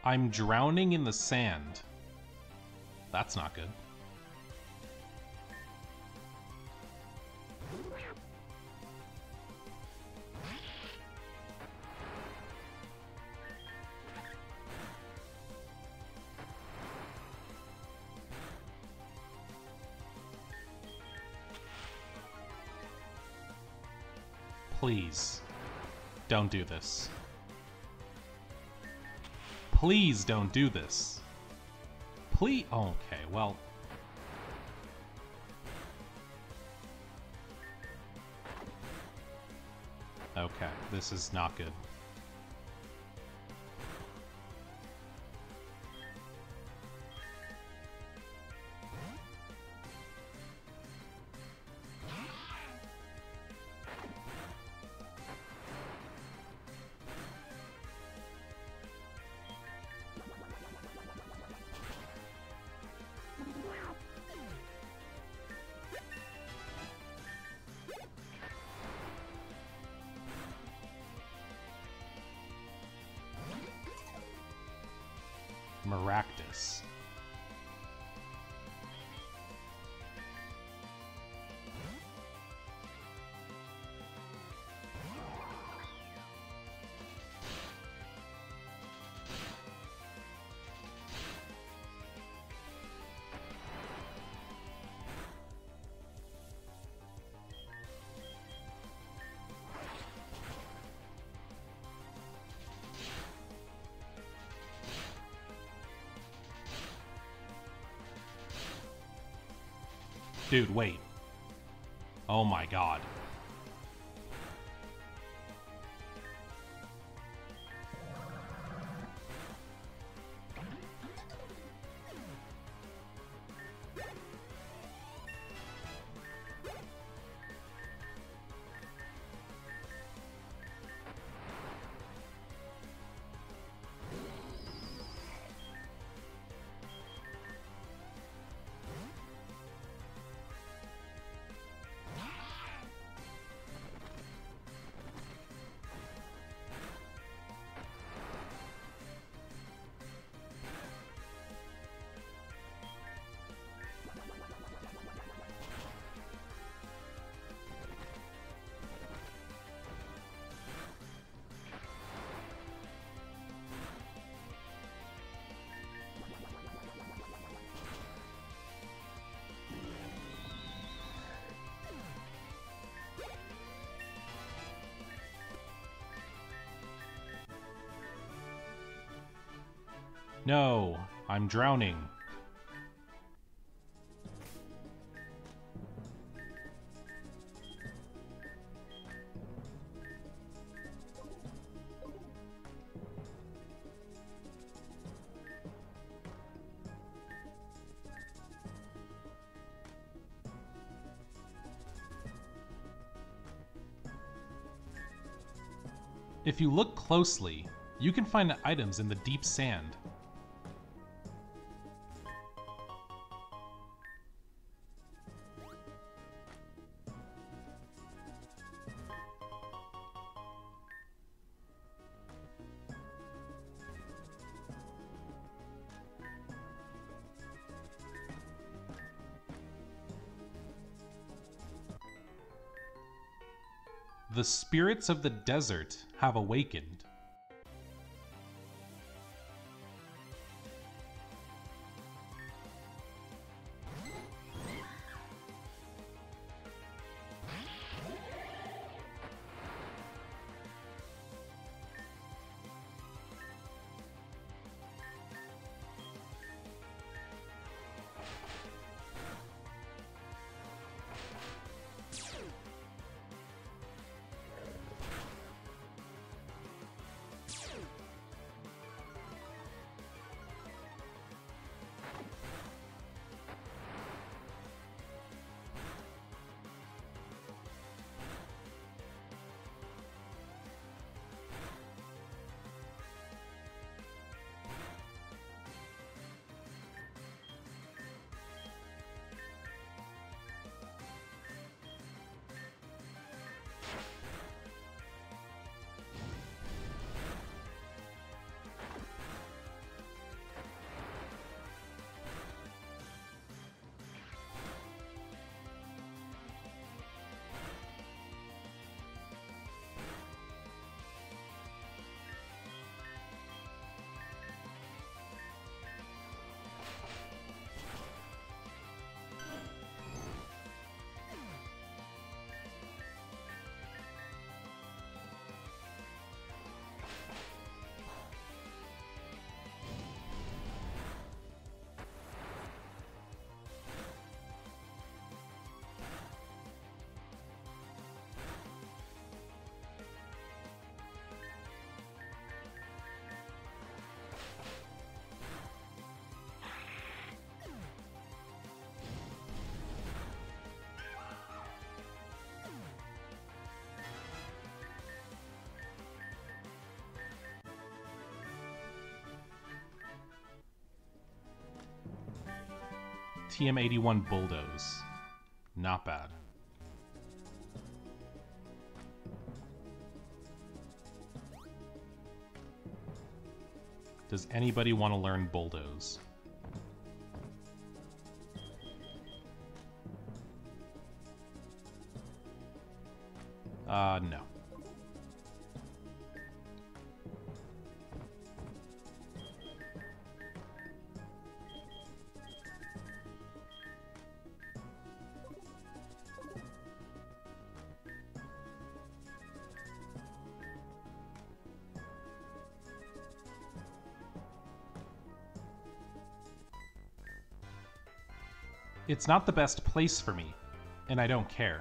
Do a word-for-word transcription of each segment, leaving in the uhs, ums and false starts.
I'm drowning in the sand. That's not good. Please, don't do this. Please don't do this. Please. Oh, okay, well. Okay, this is not good. Maractus. Dude, wait. Oh my god. No, I'm drowning. If you look closely, you can find items in the deep sand. The spirits of the desert have awakened. T M eighty-one Bulldoze. Not bad. Does anybody want to learn Bulldoze? Uh, no. It's not the best place for me, and I don't care.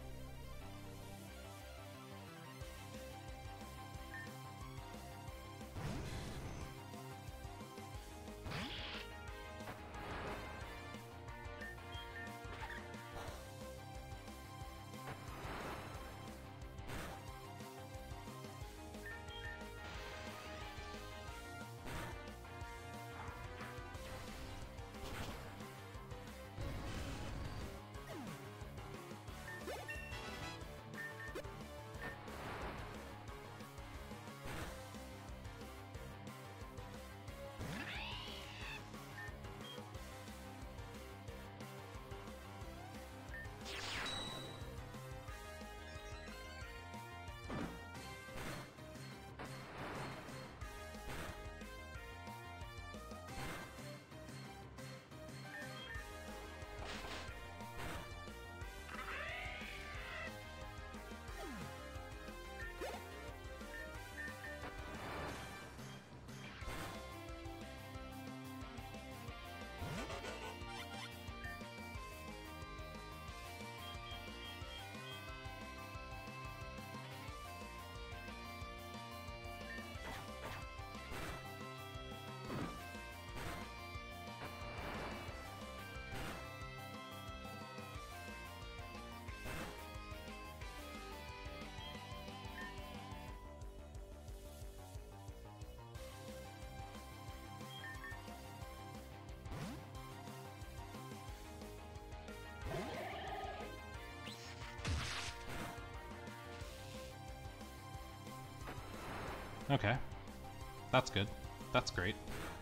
Okay. That's good. That's great.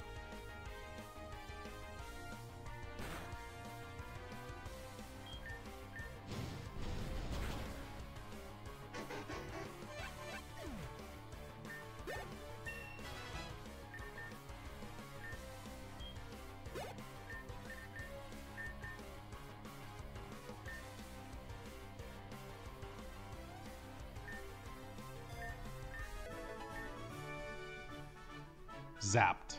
Zapped.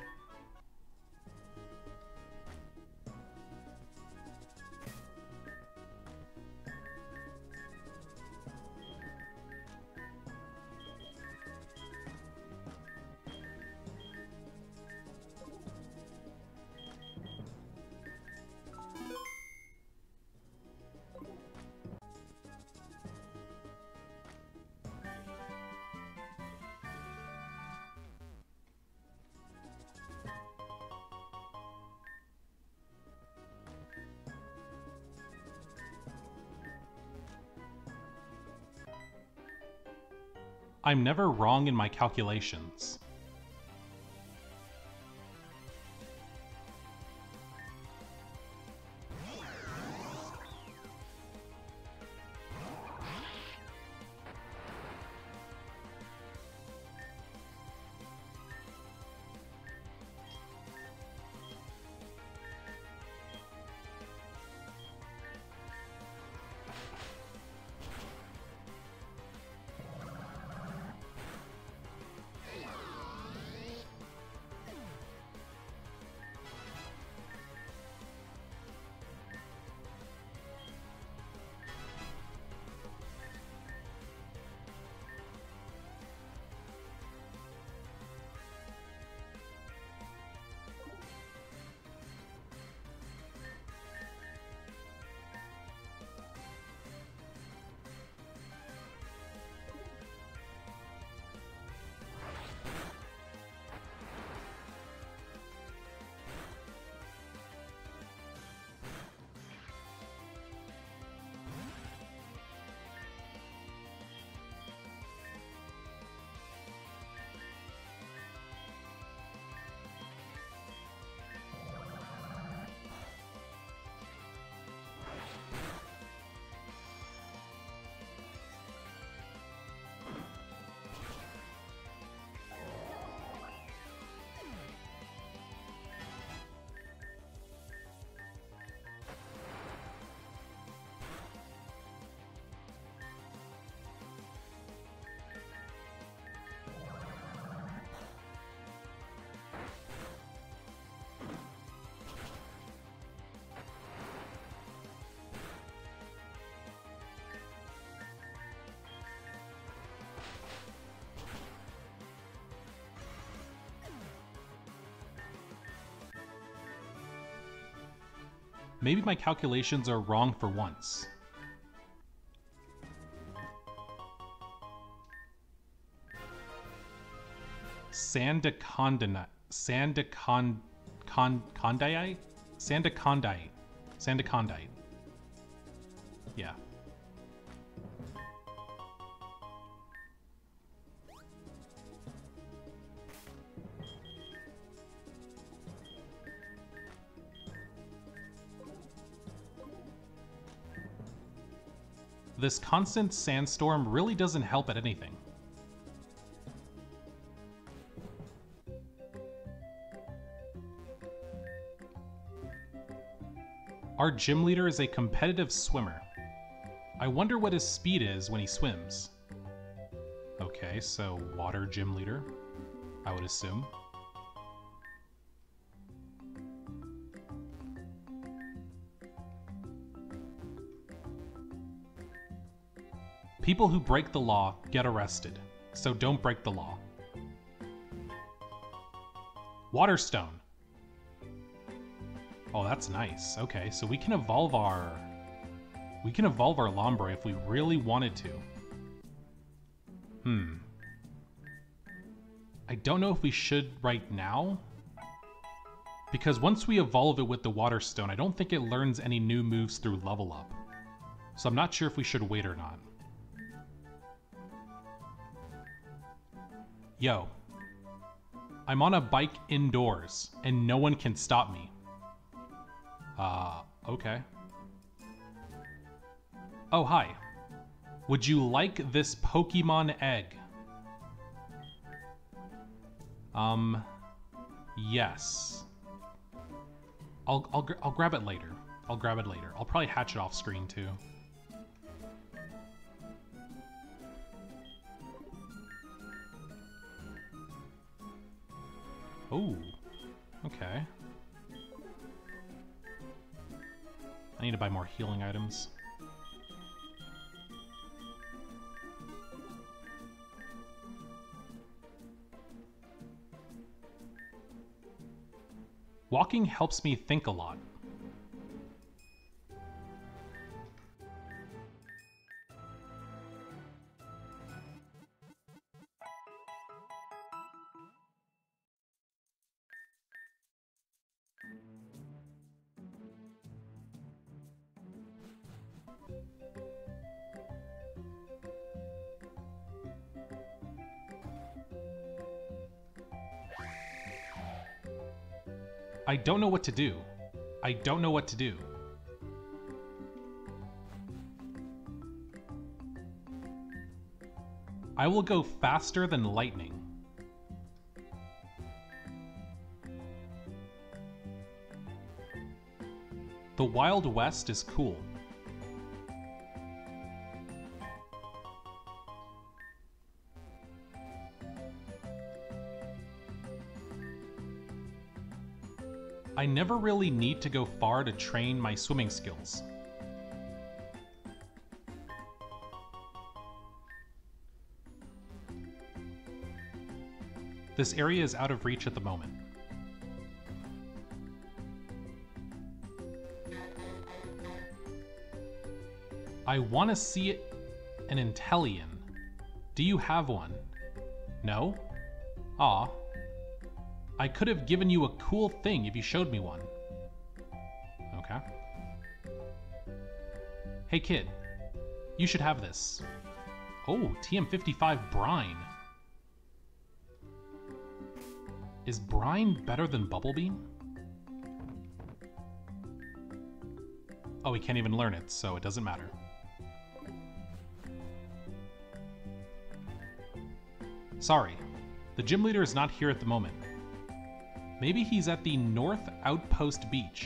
I'm never wrong in my calculations. Maybe my calculations are wrong for once. Sandacondonite. Sandacond... Con... Condite? Sandacondite. Sandacondite. Yeah. This constant sandstorm really doesn't help at anything. Our gym leader is a competitive swimmer. I wonder what his speed is when he swims. Okay, so water gym leader, I would assume. People who break the law get arrested, so don't break the law. Waterstone. Oh, that's nice. Okay, so we can evolve our... We can evolve our Lombre if we really wanted to. Hmm. I don't know if we should right now. Because once we evolve it with the Waterstone, I don't think it learns any new moves through level up. So I'm not sure if we should wait or not. Yo. I'm on a bike indoors, and no one can stop me. Uh, okay. Oh, hi. Would you like this Pokemon egg? Um, yes. I'll, I'll, I'll grab it later. I'll grab it later. I'll probably hatch it off screen too. Oh, okay. I need to buy more healing items. Walking helps me think a lot. I don't know what to do. I don't know what to do. I will go faster than lightning. The Wild West is cool. I never really need to go far to train my swimming skills. This area is out of reach at the moment. I want to see it, an Inteleon. Do you have one? No? Aw. I could have given you a cool thing if you showed me one. Okay. Hey kid, you should have this. Oh, T M fifty-five Brine. Is Brine better than Bubblebeam? Oh, he can't even learn it, so it doesn't matter. Sorry, the gym leader is not here at the moment. Maybe he's at the North Outpost Beach.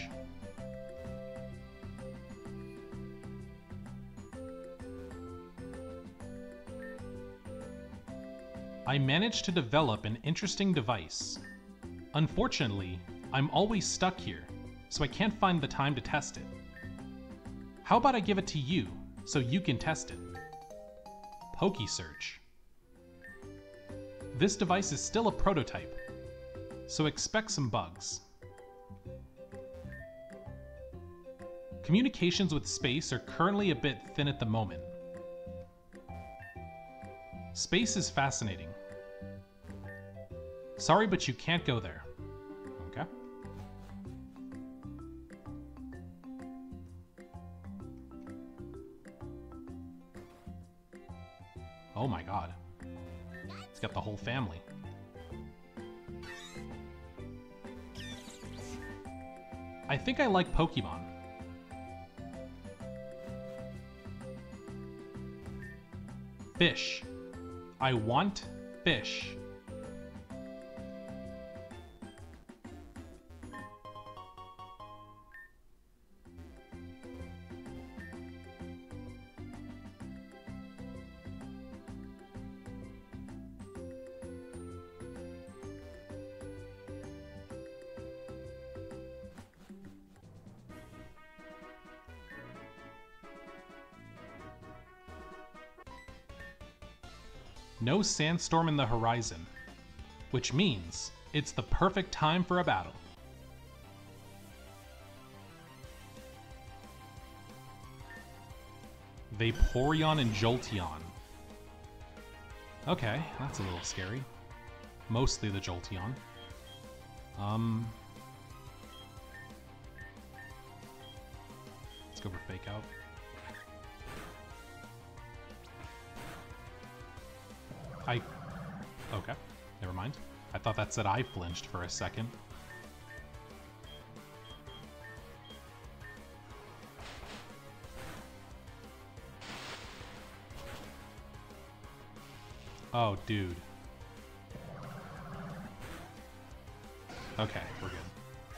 I managed to develop an interesting device. Unfortunately, I'm always stuck here, so I can't find the time to test it. How about I give it to you, so you can test it? PokeSearch. This device is still a prototype, so expect some bugs. Communications with space are currently a bit thin at the moment. Space is fascinating. Sorry, but you can't go there. Okay. Oh my god. It's got the whole family. I think I like Pokemon. Fish. I want fish. No sandstorm in the horizon, which means it's the perfect time for a battle. Vaporeon and Jolteon. Okay, that's a little scary. Mostly the Jolteon. Um, let's go for Fake Out. I... Okay, never mind. I thought that said I flinched for a second. Oh, dude. Okay, we're good.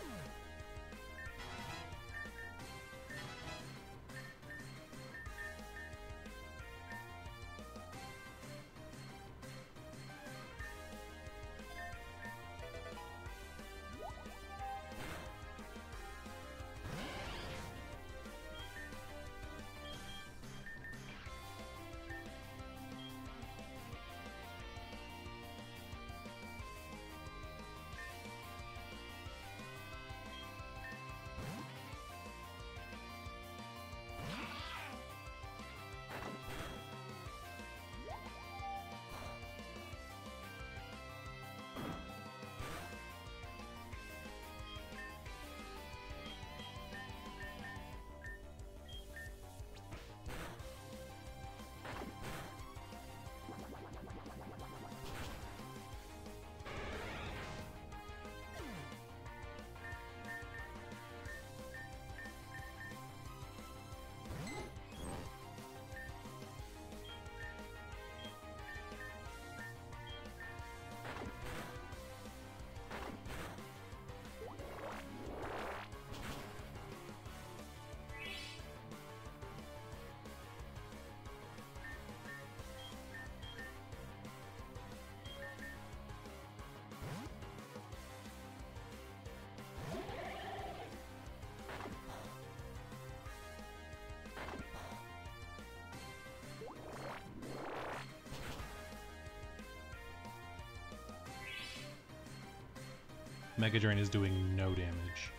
Mega Drain is doing no damage.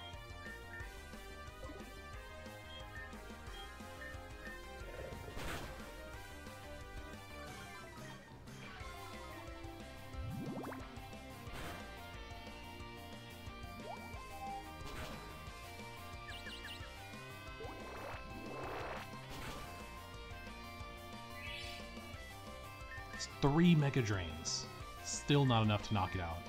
It's three Mega Drains. Still not enough to knock it out.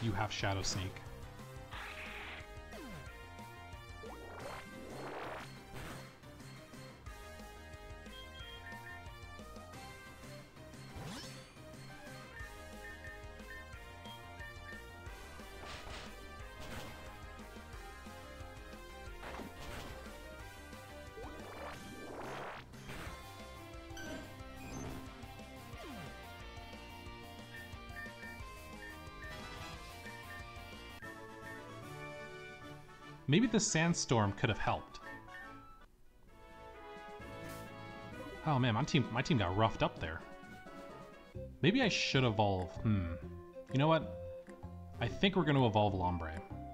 You have Shadow Sneak. Maybe the Sandstorm could have helped. Oh man, my team my team got roughed up there. Maybe I should evolve. Hmm. You know what? I think we're going to evolve Lombre.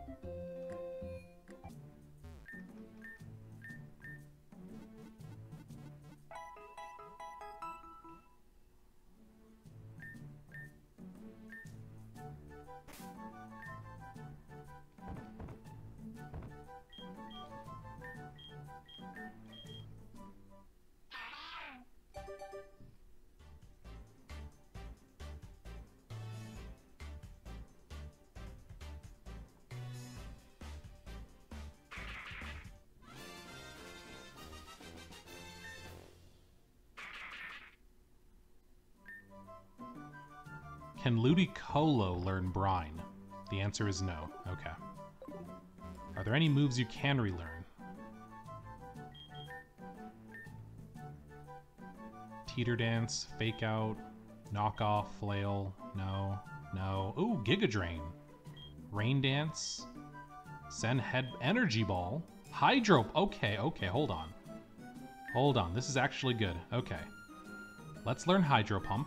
Can Ludicolo learn Brine? The answer is no. Okay. Are there any moves you can relearn? Teeter Dance, Fake Out, Knock Off, Flail, no, no. Ooh, Giga Drain. Rain Dance, Send Head, Energy Ball, Hydro, okay, okay, hold on. Hold on, this is actually good, okay. Let's learn Hydro Pump.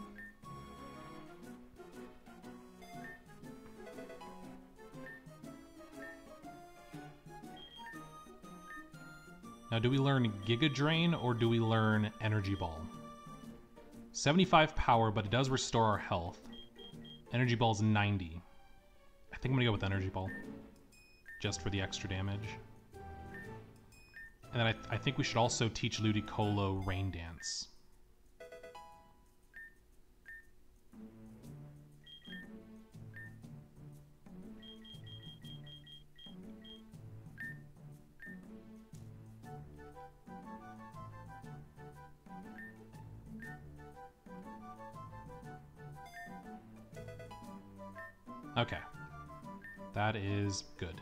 Now, do we learn Giga Drain or do we learn Energy Ball? seventy-five power, but it does restore our health. Energy Ball's ninety. I think I'm gonna go with Energy Ball. Just for the extra damage. And then I, th I think we should also teach Ludicolo Rain Dance. Okay, that is good.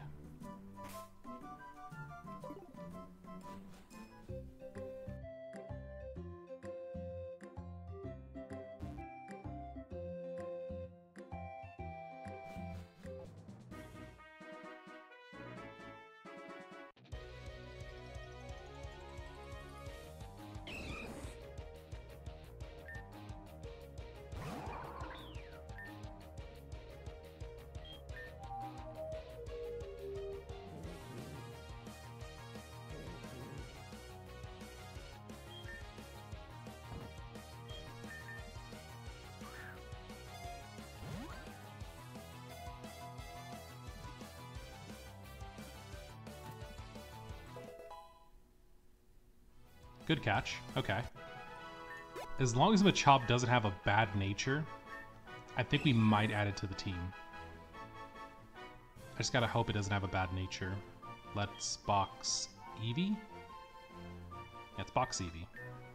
Good catch. Okay. As long as Machop doesn't have a bad nature, I think we might add it to the team. I just gotta hope it doesn't have a bad nature. Let's box Eevee? Yeah, let's box Eevee.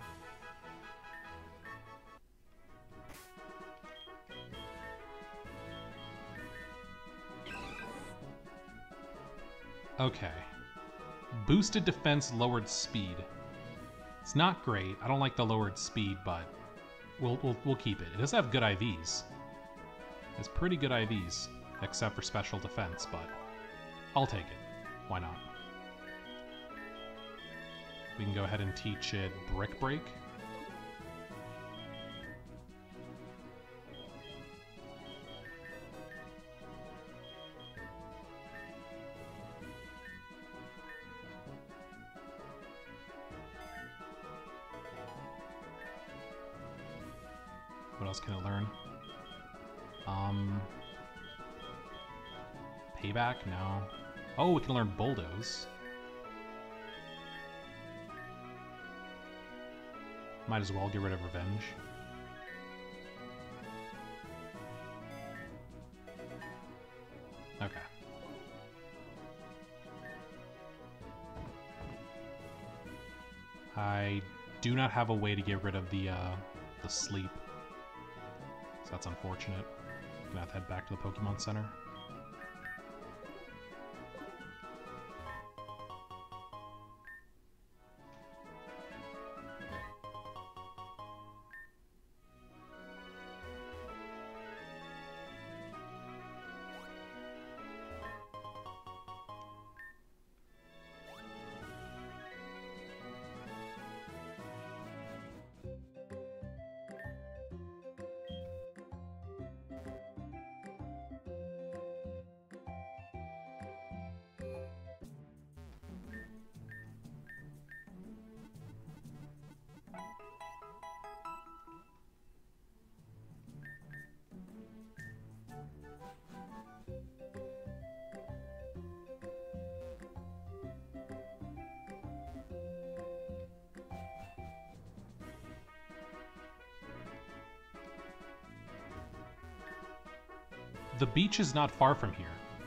Okay. Boosted defense, lowered speed. It's not great. I don't like the lowered speed, but we'll, we'll, we'll keep it. It does have good I Vs. It's pretty good I Vs, except for special defense, but I'll take it. Why not? We can go ahead and teach it Brick Break. What else can it learn? Um, Payback? No. Oh, we can learn Bulldoze. Might as well get rid of Revenge. I do not have a way to get rid of the, uh, the sleep. So that's unfortunate. I'm gonna have to head back to the Pokemon Center. The beach is not far from here.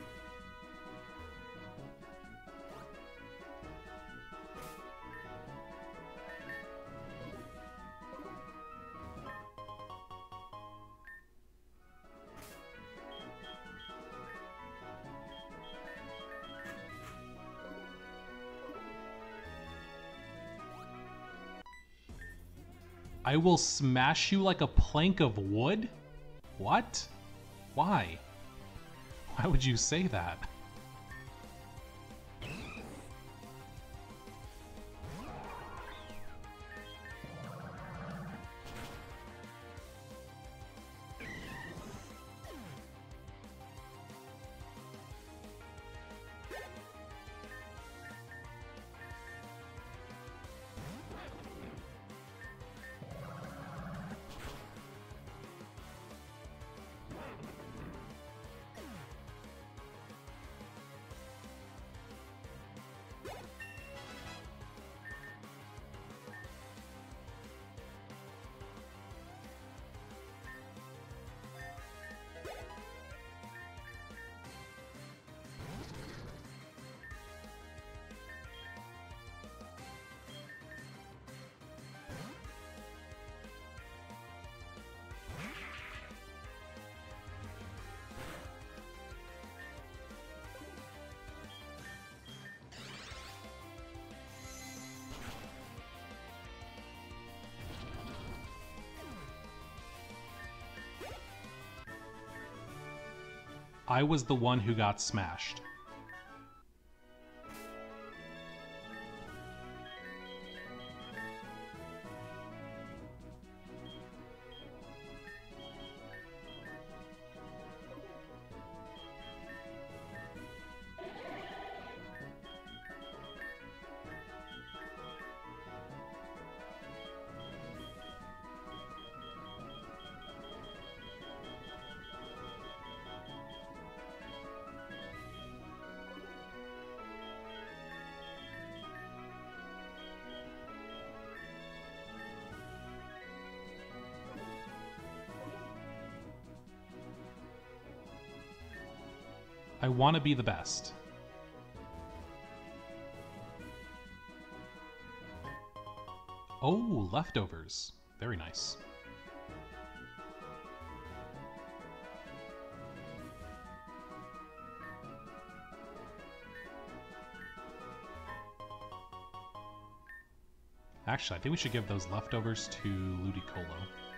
I will smash you like a plank of wood? What? Why? Why would you say that? I was the one who got smashed. I want to be the best. Oh, leftovers. Very nice. Actually, I think we should give those leftovers to Ludicolo.